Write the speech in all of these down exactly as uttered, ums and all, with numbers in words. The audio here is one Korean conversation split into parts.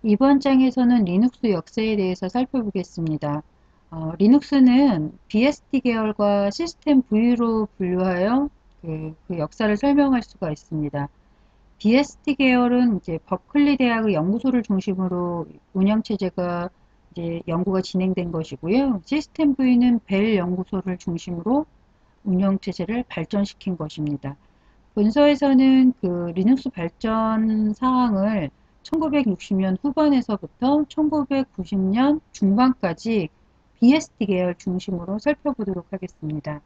이번 장에서는 리눅스 역사에 대해서 살펴보겠습니다. 어, 리눅스는 비에스디 계열과 시스템 V로 분류하여 그, 그 역사를 설명할 수가 있습니다. 비에스디 계열은 이제 버클리 대학의 연구소를 중심으로 운영체제가 이제 연구가 진행된 것이고요. 시스템 V는 벨 연구소를 중심으로 운영체제를 발전시킨 것입니다. 본서에서는 그 리눅스 발전 사항을 천구백육십 년 후반에서부터 천구백구십 년 중반까지 비에스디 계열 중심으로 살펴보도록 하겠습니다.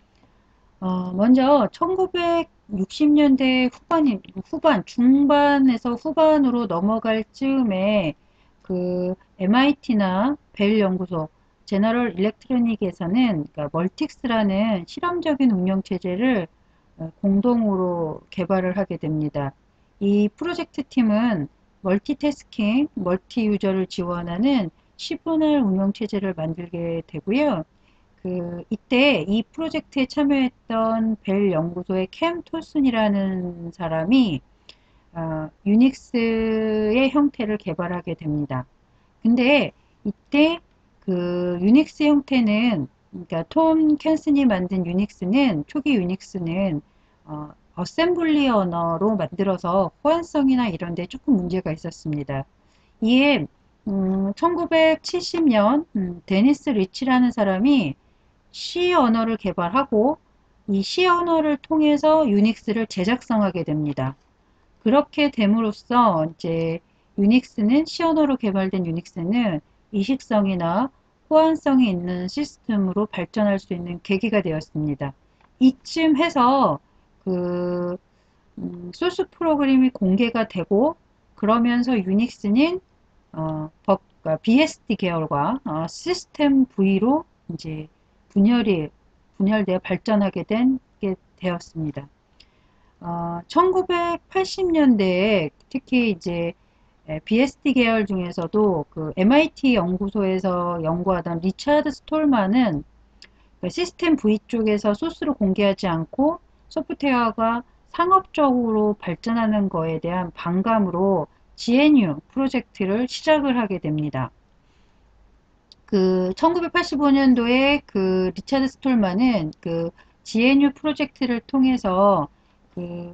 어, 먼저 천구백육십 년대 후반, 후반, 중반에서 후반으로 넘어갈 즈음에 그 엠아이티나 벨 연구소, 제너럴 일렉트로닉에서는 그러니까 멀틱스라는 실험적인 운영체제를 공동으로 개발을 하게 됩니다. 이 프로젝트 팀은 멀티태스킹, 멀티 유저를 지원하는 시분할 운영체제를 만들게 되고요. 그 이때 이 프로젝트에 참여했던 벨 연구소의 캠 톨슨이라는 사람이 어, 유닉스의 형태를 개발하게 됩니다. 근데 이때 그 유닉스 형태는 그러니까 톰 캔슨이 만든 유닉스는 초기 유닉스는 어, 어셈블리 언어로 만들어서 호환성이나 이런 데 조금 문제가 있었습니다. 이에 음, 천구백칠십 년 음, 데니스 리치라는 사람이 C 언어를 개발하고 이 C 언어를 통해서 유닉스를 제작성하게 됩니다. 그렇게 됨으로써 이제 유닉스는 C 언어로 개발된 유닉스는 이식성이나 호환성이 있는 시스템으로 발전할 수 있는 계기가 되었습니다. 이쯤 해서 그 음, 소스 프로그램이 공개가 되고 그러면서 유닉스는 어, 법, 그러니까 비에스디 계열과 어, 시스템 V로 이제 분열이 분열되어 발전하게 된 게 되었습니다. 어, 천구백팔십 년대에 특히 이제 비에스디 계열 중에서도 그 엠아이티 연구소에서 연구하던 리차드 스톨만은 시스템 V 쪽에서 소스를 공개하지 않고 소프트웨어가 상업적으로 발전하는 거에 대한 반감으로 지엔유 프로젝트를 시작을 하게 됩니다. 그 천구백팔십오 년도에 그 리차드 스톨만은 그 지엔유 프로젝트를 통해서 그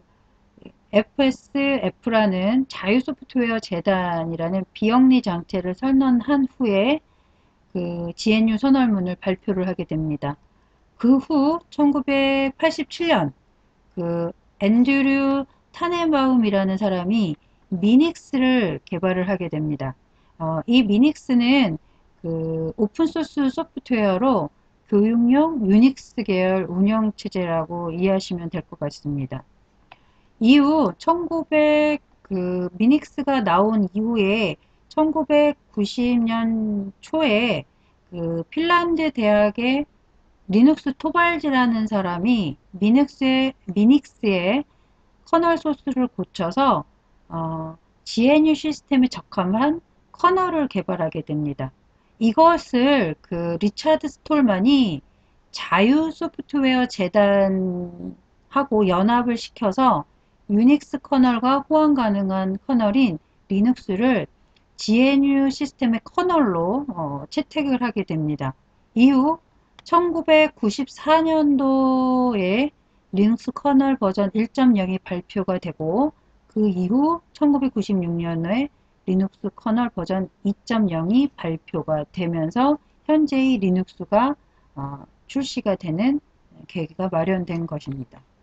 에프에스에프라는 자유 소프트웨어 재단이라는 비영리 장치를 선언한 후에 그 지엔유 선언문을 발표를 하게 됩니다. 그 후 천구백팔십칠 년 그 앤드류 타넨바움이라는 사람이 미닉스를 개발을 하게 됩니다. 어, 이 미닉스는 그 오픈소스 소프트웨어로 교육용 유닉스 계열 운영체제라고 이해하시면 될 것 같습니다. 이후 천구백 그 미닉스가 나온 이후에 천구백구십 년 초에 그 핀란드 대학의 리눅스 토발즈라는 사람이 미닉스의, 미닉스의 커널 소스를 고쳐서 어, 지엔유 시스템에 적합한 커널을 개발하게 됩니다. 이것을 그 리차드 스톨만이 자유 소프트웨어 재단하고 연합을 시켜서 유닉스 커널과 호환 가능한 커널인 리눅스를 지엔유 시스템의 커널로 어, 채택을 하게 됩니다. 이후 천구백구십사 년도에 리눅스 커널 버전 일 점 영이 발표가 되고 그 이후 천구백구십육 년에 리눅스 커널 버전 이 점 영이 발표가 되면서 현재의 리눅스가 어, 출시가 되는 계기가 마련된 것입니다.